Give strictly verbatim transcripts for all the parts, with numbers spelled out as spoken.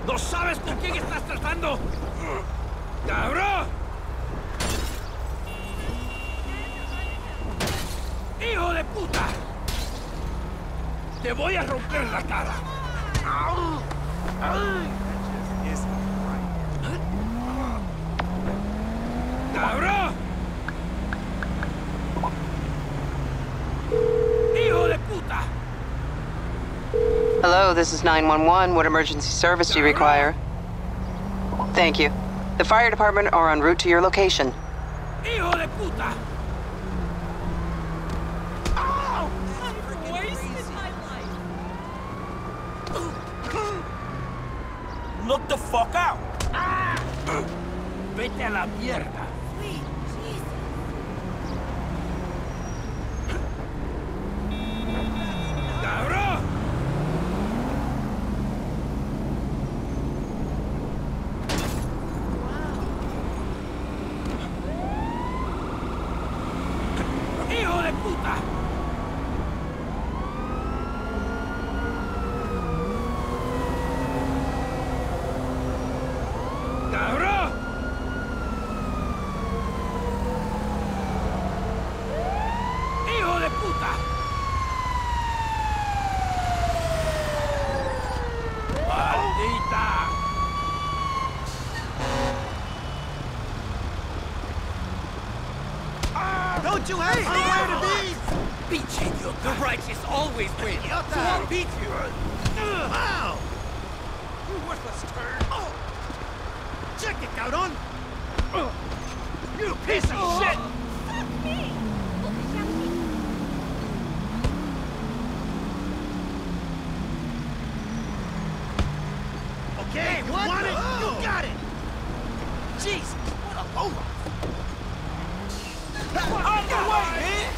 ¿No sabes con quién estás tratando? ¡Cabrón! ¡Hijo de puta! ¡Te voy a romper la cara! ¡Cabrón! ¡Hijo de puta! Hello, this is nine one one. What emergency service do you require? Thank you. The fire department are en route to your location. ¡Hijo de puta! Look the fuck out! Vete a la mierda. ¡Cabrón! ¡Hijo de puta! ¡Cabrón! ¡Hijo de puta! ¡Maldita! Don't you have somewhere to be? ¡Pinche idiota! The righteous always win! Idiota! So I'll beat you! Wow! You worthless turd! Oh. Check it, cabrón! You piece of shit! Okay, what? Want it? You got it! Jesus, what a lowlife! Out of the way, man!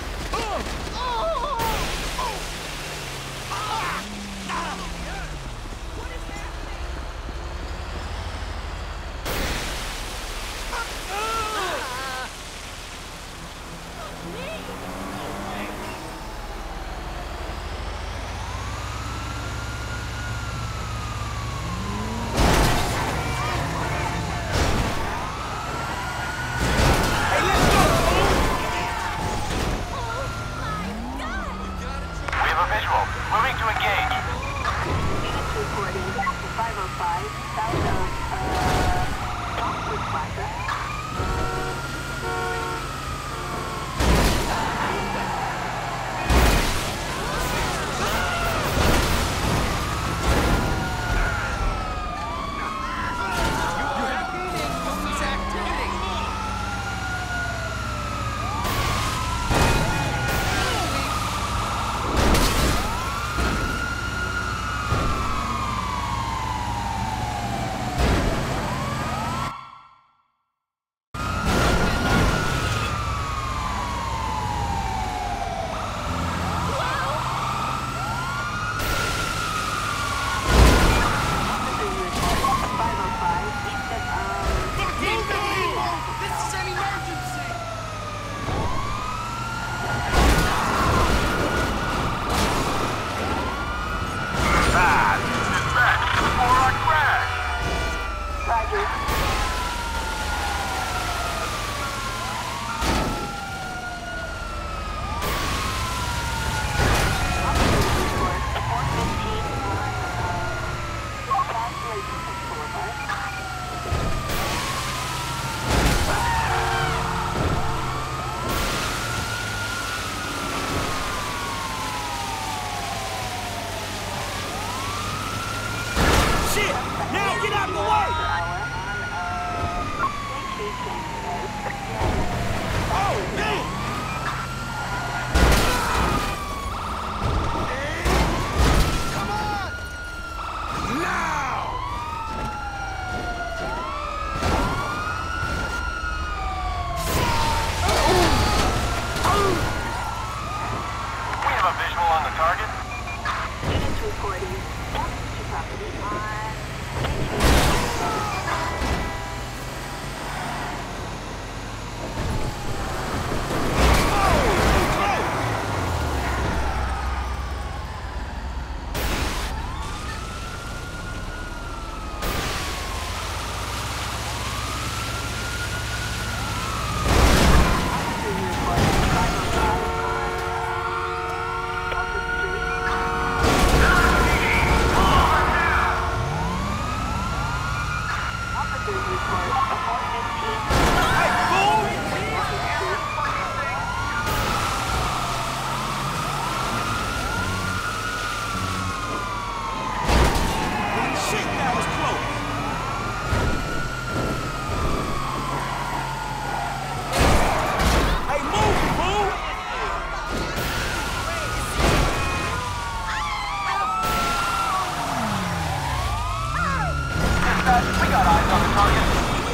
We got eyes on the target.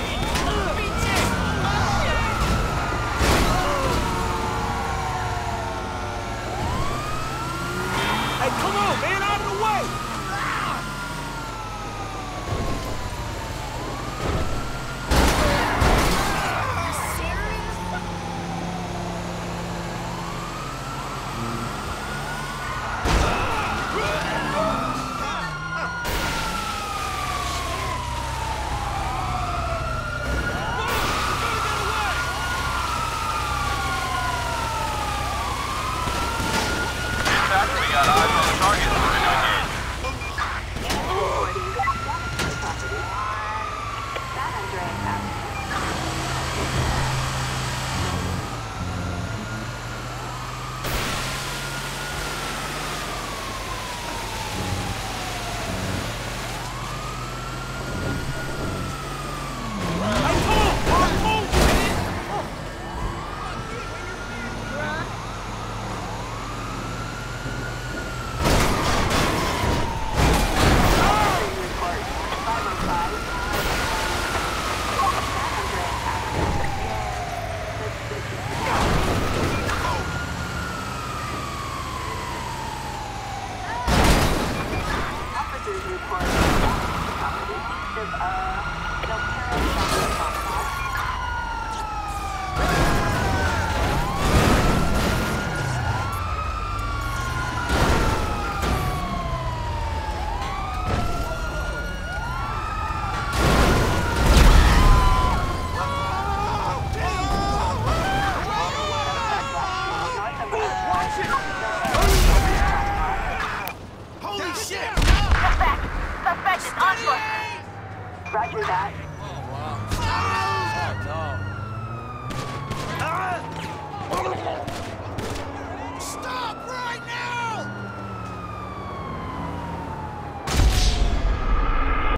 Hey, come on, man, out of the way! We got eyes on the target. Moving to engage. Holy shit! Suspect! Suspect is on foot! Roger that.